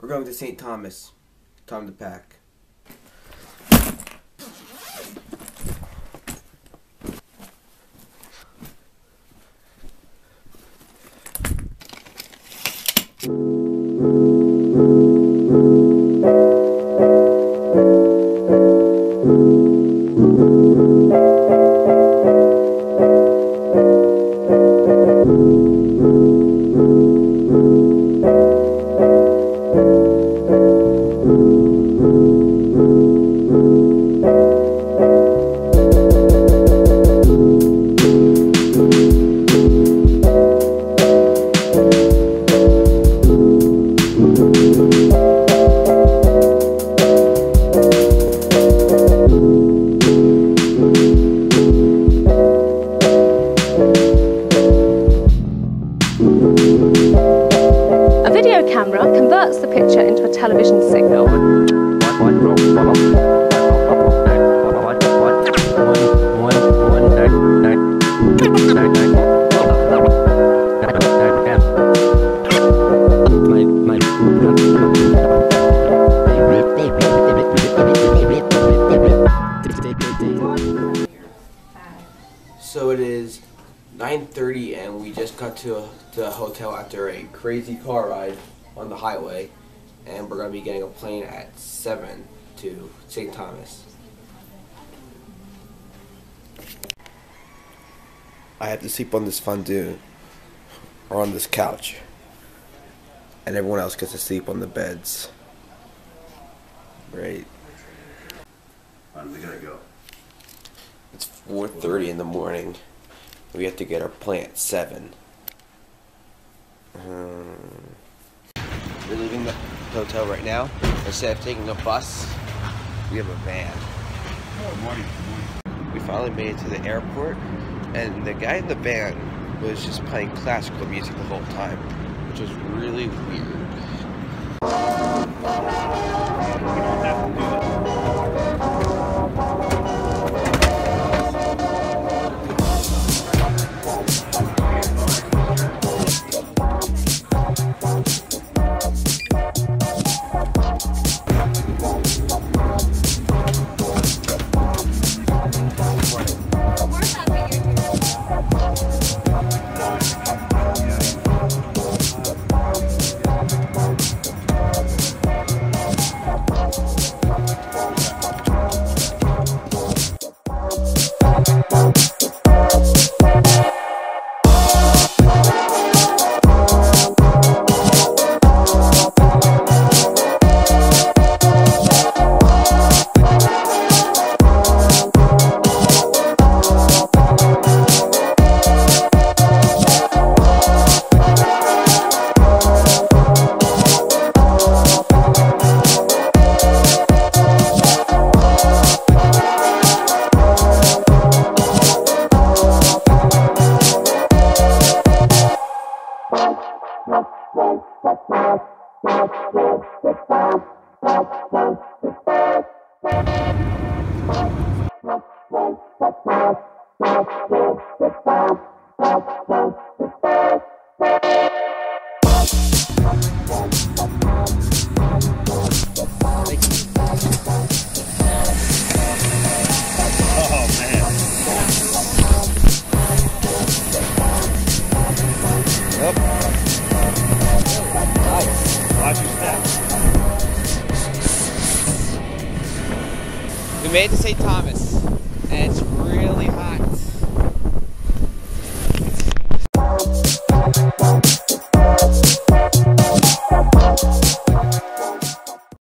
We're going to St. Thomas. Time to pack. A video camera converts the picture into a television signal. So it is 9:30 and we just got to the hotel after a crazy car ride on the highway, and we're going to be getting a plane at 7 to St. Thomas. I have to sleep on this fondue or on this couch, and everyone else gets to sleep on the beds. Great. When are we gonna go? It's 4:30 in the morning. We have to get our plane at 7. We're leaving the hotel right now. Instead of taking a bus, we have a van. Good morning. We finally made it to the airport, and the guy in the van was just playing classical music the whole time, which was really weird. We made it to St. Thomas.